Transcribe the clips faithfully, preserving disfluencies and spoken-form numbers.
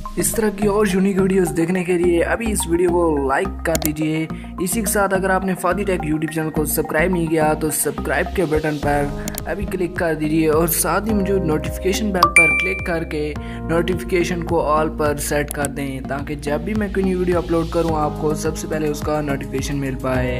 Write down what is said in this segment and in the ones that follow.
इस तरह की और यूनिक वीडियोस देखने के लिए अभी इस वीडियो को लाइक कर दीजिए। इसी के साथ अगर आपने फादी टेक यूट्यूब चैनल को सब्सक्राइब नहीं किया तो सब्सक्राइब के बटन पर अभी क्लिक कर दीजिए और साथ ही मुझे नोटिफिकेशन बेल पर क्लिक करके नोटिफिकेशन को ऑल पर सेट कर दें ताकि जब भी मैं कोई न्यू वीडियो अपलोड करूं आपको सबसे पहले उसका नोटिफिकेशन मिल पाए।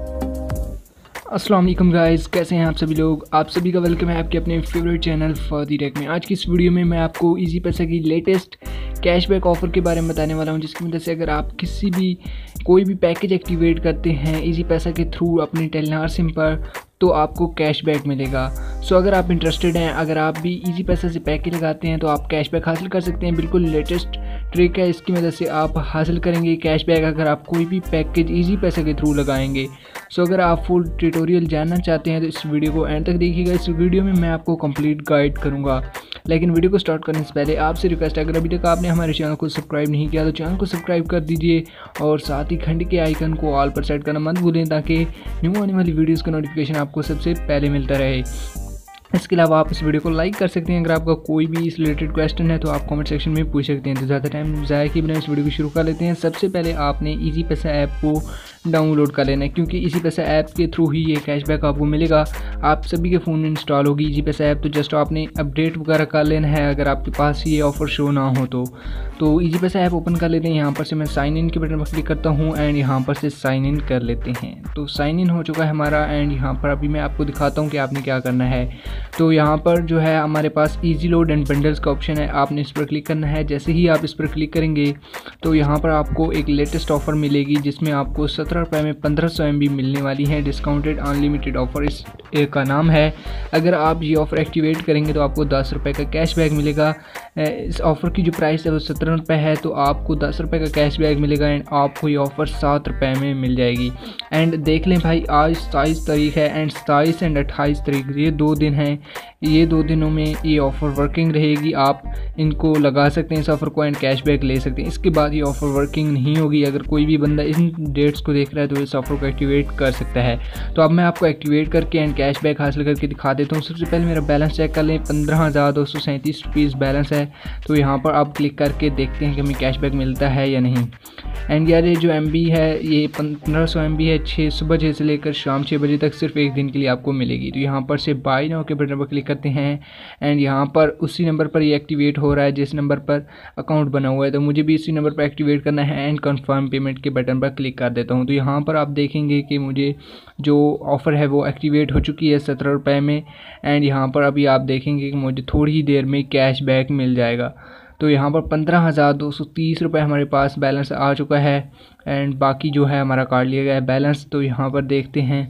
अस्सलाम वालेकुम गाइस, कैसे हैं आप सभी लोग। आप सभी का वेलकम है आपके अपने फेवरेट चैनल फादी टेक में। आज की इस वीडियो में मैं आपको इजी पैसा की लेटेस्ट कैशबैक ऑफ़र के बारे में बताने वाला हूं, जिसकी मदद से अगर आप किसी भी कोई भी पैकेज एक्टिवेट करते हैं इजी पैसा के थ्रू अपनी टेलीनार सिम पर तो आपको कैशबैक मिलेगा। सो अगर आप इंटरेस्टेड हैं, अगर आप भी इजी पैसा से पैकेज लगाते हैं तो आप कैशबैक हासिल कर सकते हैं। बिल्कुल लेटेस्ट ट्रिक है, इसकी मदद से आप हासिल करेंगे कैशबैक अगर आप कोई भी पैकेज इजी पैसा के थ्रू लगाएंगे। सो अगर आप फुल ट्यूटोरियल जानना चाहते हैं तो इस वीडियो को एंड तक देखिएगा। इस वीडियो में मैं आपको कंप्लीट गाइड करूंगा, लेकिन वीडियो को स्टार्ट करने से पहले आपसे रिक्वेस्ट है, अगर अभी तक आपने हमारे चैनल को सब्सक्राइब नहीं किया तो चैनल को सब्सक्राइब कर दीजिए और साथ ही घंटी के आइकन को ऑल पर सेट करना मत भूलें ताकि न्यू आने वाली वीडियोज़ का नोटिफिकेशन आपको सबसे पहले मिलता रहे। इसके अलावा आप इस वीडियो को लाइक कर सकते हैं। अगर आपका कोई भी इस रिलेटेड क्वेश्चन है तो आप कमेंट सेक्शन में पूछ सकते हैं। तो ज़्यादा टाइम ज़ाया किए बिना इस वीडियो को शुरू कर लेते हैं। सबसे पहले आपने इजी पैसा ऐप को डाउनलोड कर लेना है, क्योंकि इजी पैसा ऐप के थ्रू ही ये कैशबैक आपको मिलेगा। आप सभी के फ़ोन में इंस्टॉल होगी इजी पैसा ऐप, तो जस्ट आपने अपडेट वगैरह कर लेना है अगर आपके पास ये ऑफ़र शो ना हो तो तो इजी पैसा ऐप ओपन कर लेते हैं। यहाँ पर से मैं साइन इन के बटन पर क्लिक करता हूँ एंड यहाँ पर से साइन इन कर लेते हैं। तो साइन इन हो चुका है हमारा एंड यहाँ पर अभी मैं आपको दिखाता हूँ कि आपने क्या करना है। तो यहाँ पर जो है हमारे पास इजी लोड एंड बंडल्स का ऑप्शन है, आपने इस पर क्लिक करना है। जैसे ही आप इस पर क्लिक करेंगे तो यहाँ पर आपको एक लेटेस्ट ऑफ़र मिलेगी जिसमें आपको सत्रह रुपये में पंद्रह सौ एम बी मिलने वाली है। डिस्काउंटेड अनलिमिटेड ऑफ़र इस का नाम है। अगर आप ये ऑफ़र एक्टिवेट करेंगे तो आपको दस रुपये का कैशबैक मिलेगा। इस ऑफ़र की जो प्राइस है वो सत्रह रुपये है, तो आपको दस रुपये का कैशबैक मिलेगा एंड आपको ये ऑफ़र सात रुपये में मिल जाएगी। एंड देख लें भाई, आज सताईस तारीख है एंड सताईस एंड अट्ठाईस तारीख ये दो दिन हैं। ये दो दिनों में ये ऑफ़र वर्किंग रहेगी। आप इनको लगा सकते हैं इस ऑफ़र को एंड कैशबैक ले सकते हैं। इसके बाद ये ऑफ़र वर्किंग नहीं होगी। अगर कोई भी बंदा इन डेट्स को देख रहा है तो इस ऑफ़र को एक्टिवेट कर सकता है। तो अब मैं आपको एक्टिवेट करके एंड कैशबैक हासिल करके दिखा देता हूँ। सबसे पहले मेरा बैलेंस चेक कर लें। पंद्रह हज़ार दो सौ सैंतीस रुपीज़ बैलेंस है। तो यहाँ पर आप क्लिक करके देखते हैं कि हमें कैशबैक मिलता है या नहीं। एंड यार ये जो एम बी है ये पंद्रह सौ एम बी है, छः सुबह छः से लेकर शाम छः बजे तक सिर्फ एक दिन के लिए आपको मिलेगी। तो यहाँ पर से बाय नाउ के बटन पर क्लिक करते हैं एंड यहाँ पर उसी नंबर पर ये एक्टिवेट हो रहा है जिस नंबर पर अकाउंट बना हुआ है। तो मुझे भी इसी नंबर पर एक्टिवेट करना है एंड कंफर्म पेमेंट के बटन पर क्लिक कर देता हूँ। तो यहाँ पर आप देखेंगे कि मुझे जो ऑफ़र है वो एक्टिवेट हो चुकी है सत्रह रुपये में एंड यहाँ पर अभी आप देखेंगे कि मुझे थोड़ी ही देर में कैशबैक मिल जाएगा। तो यहाँ पर पंद्रह हज़ार दो सौ तीस रुपये हमारे पास बैलेंस आ चुका है एंड बाकी जो है हमारा काट लिया गया है बैलेंस। तो यहाँ पर देखते हैं,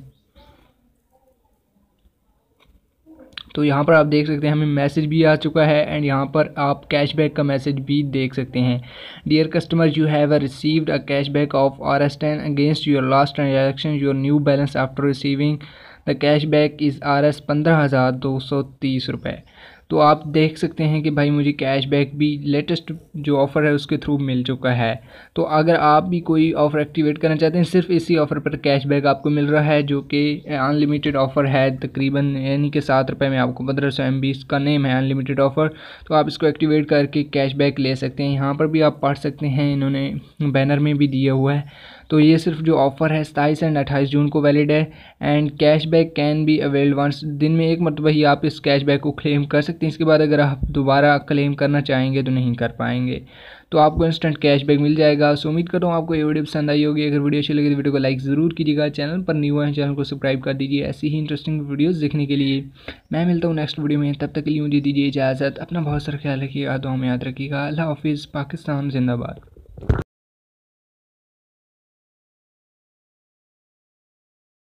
तो यहाँ पर आप देख सकते हैं हमें मैसेज भी आ चुका है एंड यहाँ पर आप कैशबैक का मैसेज भी देख सकते हैं। Dear customer, you have received a cashback of R S ten against your last transaction, your new balance after receiving the cashback is R S पंद्रह हज़ार दो सौ तीस रुपये। तो आप देख सकते हैं कि भाई मुझे कैशबैक भी लेटेस्ट जो ऑफ़र है उसके थ्रू मिल चुका है। तो अगर आप भी कोई ऑफ़र एक्टिवेट करना चाहते हैं, सिर्फ इसी ऑफ़र पर कैशबैक आपको मिल रहा है जो कि अनलिमिटेड ऑफ़र है तकरीबन, यानी कि सात रुपये में आपको पंद्रह सौ एम बी का नेम है अनलिमिटेड ऑफ़र। तो आप इसको एक्टिवेट करके कैशबैक ले सकते हैं। यहाँ पर भी आप पढ़ सकते हैं, इन्होंने बैनर में भी दिया हुआ है। तो ये सिर्फ जो ऑफ़र है सताईस एंड अट्ठाईस जून को वैलिड है and cashback can be availed once. दिन में एक मरतबा ही आप इस कैशबैक को क्लेम कर सकते हैं। इसके बाद अगर आप दोबारा क्लेम करना चाहेंगे तो नहीं कर पाएंगे। तो आपको इंस्टेंट कैशबैक मिल जाएगा। सो उम्मीद करता हूँ आपको ये वीडियो पसंद आई होगी। अगर वीडियो अच्छी लगी तो वीडियो को लाइक ज़रूर कीजिएगा। चैनल पर न्यू है चैनल को सब्सक्राइब कर दीजिए ऐसी ही इंटरेस्टिंग वीडियोस देखने के लिए। मैं मिलता हूँ नेक्स्ट वीडियो में, तब तक के लिए मुझे दीजिए इजाज़त। अपना बहुत सारा ख्याल रखिएगा, दुआ में याद रखिएगा। अल्लाह हाफिज़। पाकिस्तान जिंदाबाद।